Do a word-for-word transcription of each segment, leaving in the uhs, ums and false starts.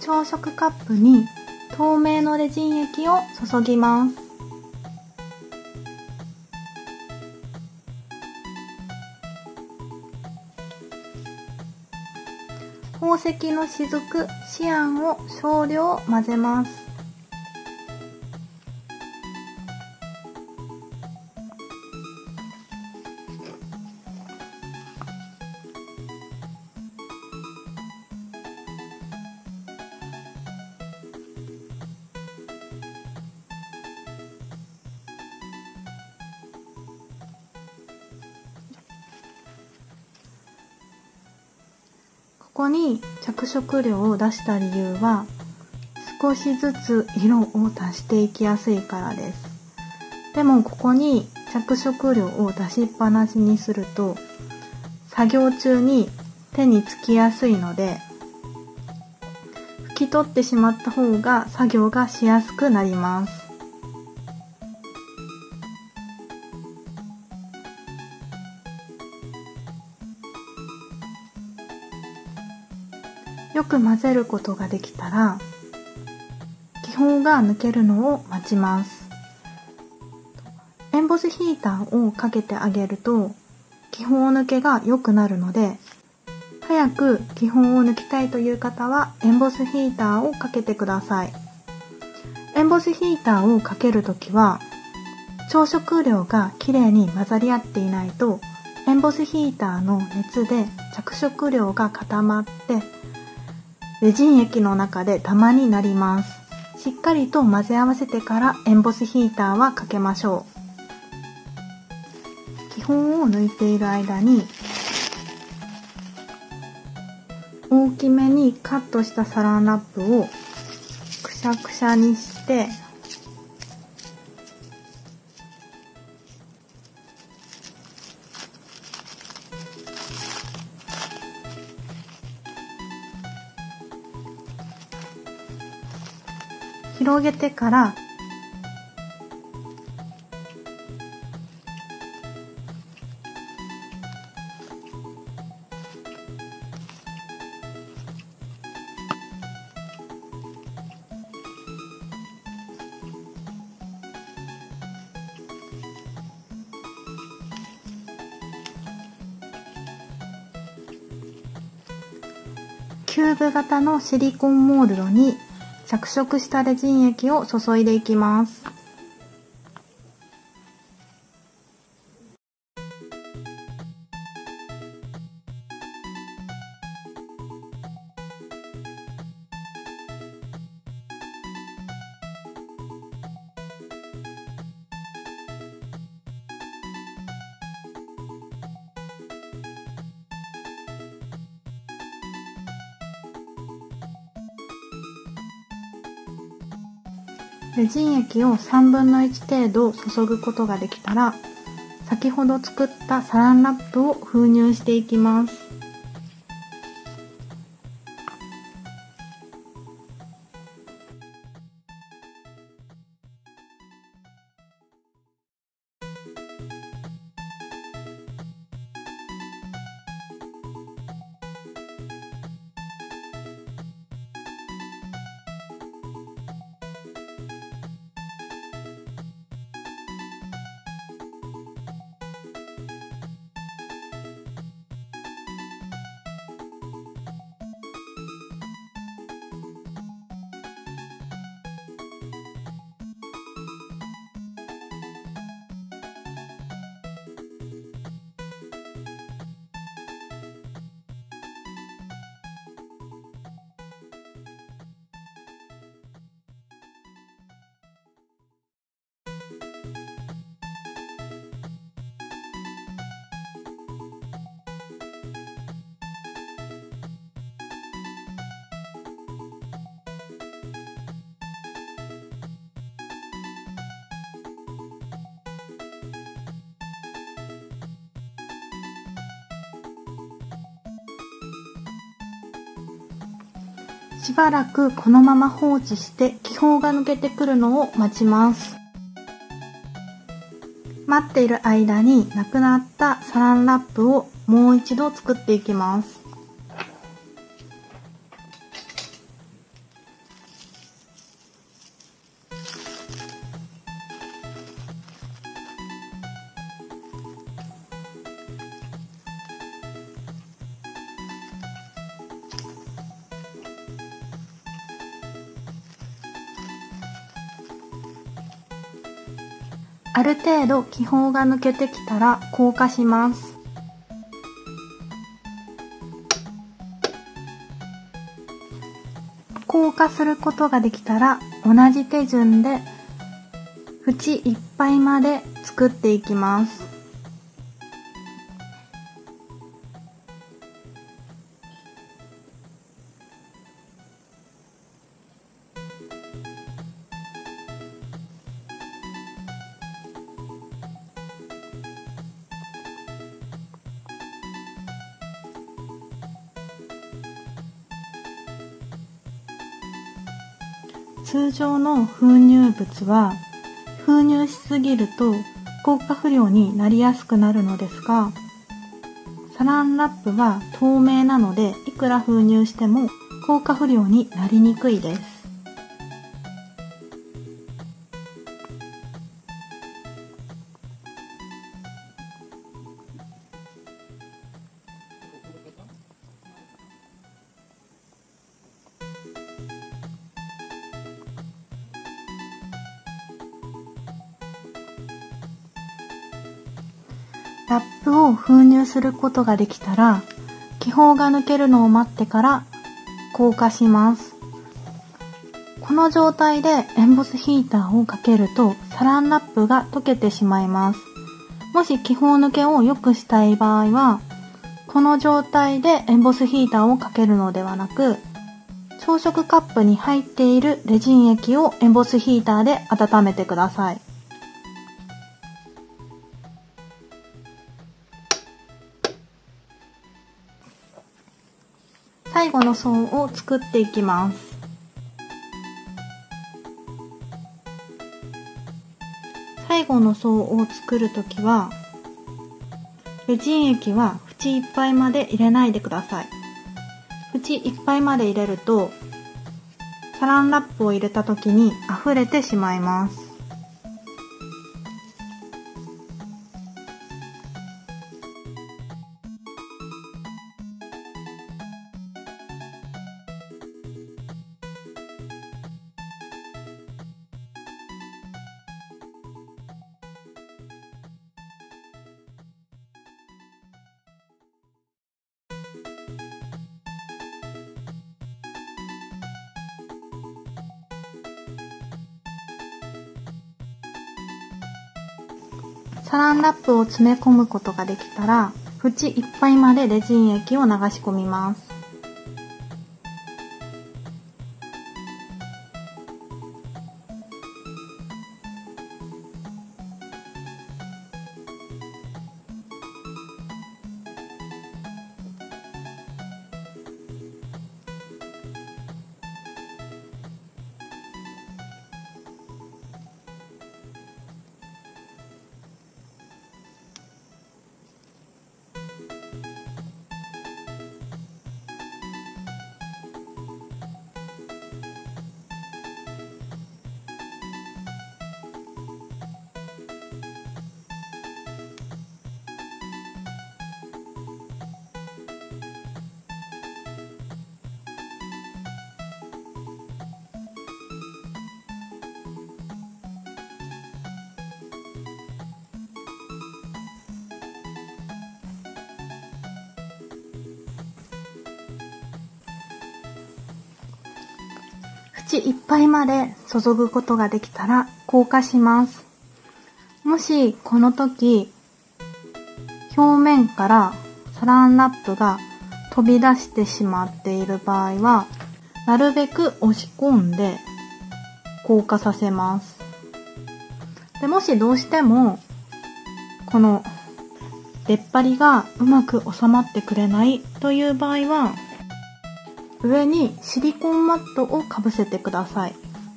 朝食カップに透明のレジン液を注ぎます。宝石の雫、シアンを少量混ぜます。ここに着色料を出した理由は、少しずつ色を足していきやすいからです。でもここに着色料を出しっぱなしにすると、作業中に手につきやすいので、拭き取ってしまった方が作業がしやすくなります。よく混ぜることができたら、気泡が抜けるのを待ちます。エンボスヒーターをかけてあげると、気泡抜けが良くなるので、早く気泡を抜きたいという方は、エンボスヒーターをかけてください。エンボスヒーターをかけるときは、朝食料がきれいに混ざり合っていないと、エンボスヒーターの熱で着色料が固まって、レジン液の中でダマになります。しっかりと混ぜ合わせてからエンボスヒーターはかけましょう。気泡を抜いている間に、大きめにカットしたサランラップをくしゃくしゃにして、広げてからキューブ型のシリコンモールドに着色したレジン液を注いでいきます。レジン液をさんぶんのいち程度注ぐことができたら、先ほど作ったサランラップを封入していきます。しばらくこのまま放置して気泡が抜けてくるのを待ちます。待っている間になくなったサランラップをもう一度作っていきます。 ある程度気泡が抜けてきたら硬化します。硬化することができたら同じ手順で縁いっぱいまで作っていきます。通常の封入物は封入しすぎると硬化不良になりやすくなるのですが、サランラップは透明なのでいくら封入しても硬化不良になりにくいです。ラップを封入することができたら、気泡が抜けるのを待ってから硬化します。この状態でエンボスヒーターをかけるとサランラップが溶けてしまいます。もし気泡抜けを良くしたい場合は、この状態でエンボスヒーターをかけるのではなく、朝食カップに入っているレジン液をエンボスヒーターで温めてください。最後の層を作っていきます。最後の層を作るときは、レジン液は縁いっぱいまで入れないでください。縁いっぱいまで入れると、サランラップを入れたときに溢れてしまいます。サランラップを詰め込むことができたら、縁いっぱいまでレジン液を流し込みます。縁いっぱいまで注ぐことができたら硬化します。もしこの時表面からサランラップが飛び出してしまっている場合は、なるべく押し込んで硬化させます。でもしどうしてもこの出っ張りがうまく収まってくれないという場合は、上にシリコンマットをかぶせてください。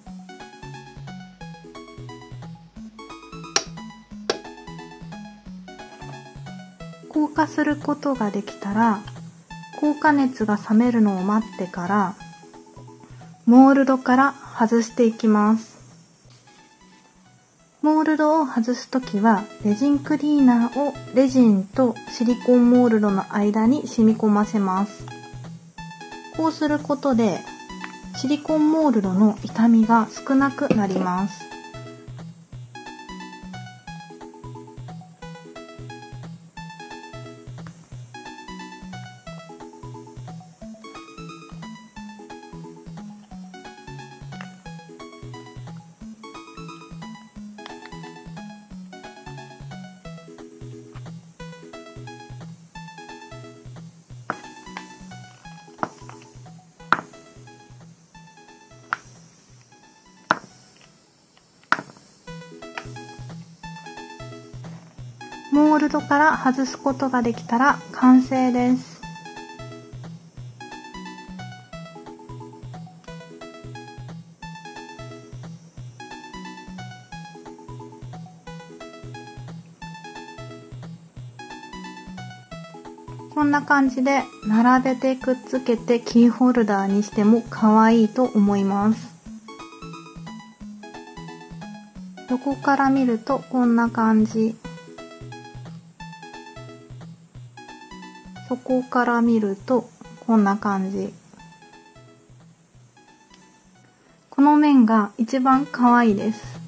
硬化することができたら、硬化熱が冷めるのを待ってからモールドから外していきます。モールドを外すときはレジンクリーナーをレジンとシリコンモールドの間に染み込ませます。こうすることでシリコンモールドの傷みが少なくなります。 モールドから外すことができたら完成です。こんな感じで並べてくっつけてキーホルダーにしても可愛いと思います。横から見るとこんな感じ。そこから見るとこんな感じ。この面が一番可愛いです。